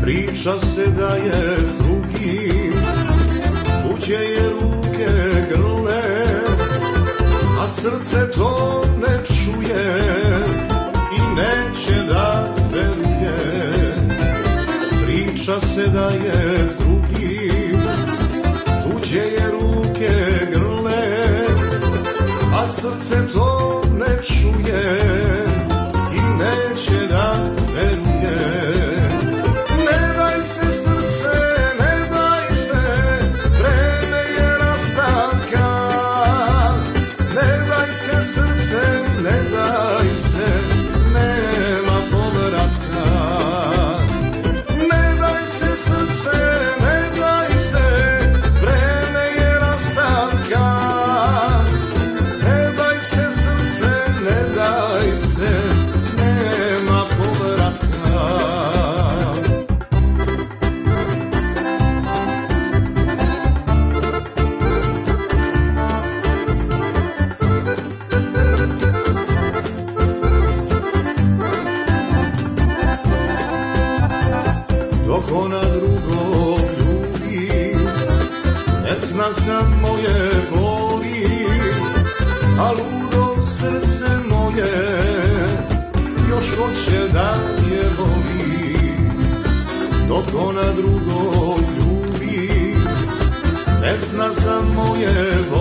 priča se da je s drugim, tuđe je ruke grle, a srce to ne čuje i neće da veruje. Priča se da je s drugim, tuđe je ruke grle, a srce to ne čuje i neće da veruje. Ne daj se srce, ne daj se, vreme je rastanka. Ne daj se srce, ne daj se, nema povratka. Ne daj se srce, ne daj se, vreme je rastanka. Ne daj se srce, ne daj se, nema povratka. Dok ona drugog ljubi, ne zna sam moje boli, a ludo srce moje još hoće da je voli. Dok ona drugog ljubi, ne zna sam moje boli,